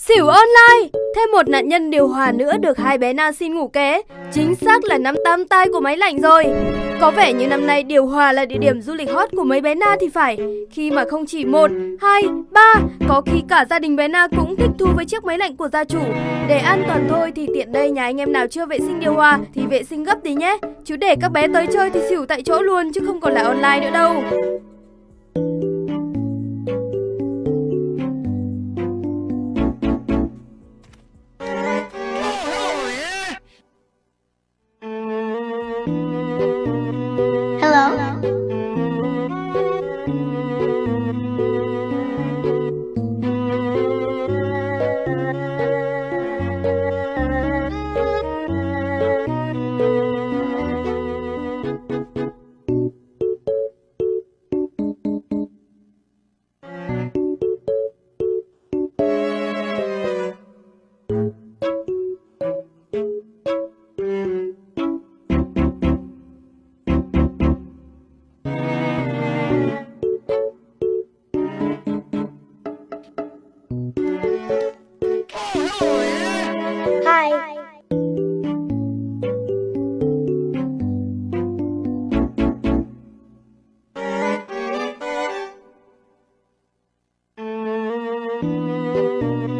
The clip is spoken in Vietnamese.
Xỉu online, thêm một nạn nhân điều hòa nữa được hai bé Na xin ngủ ké. Chính xác là năm tam tai của máy lạnh rồi. Có vẻ như năm nay điều hòa là địa điểm du lịch hot của mấy bé Na thì phải. Khi mà không chỉ 1, 2, 3, có khi cả gia đình bé Na cũng thích thú với chiếc máy lạnh của gia chủ. Để an toàn thôi thì tiện đây nhà anh em nào chưa vệ sinh điều hòa thì vệ sinh gấp tí nhé. Chứ để các bé tới chơi thì xỉu tại chỗ luôn chứ không còn là online nữa đâu. Hi.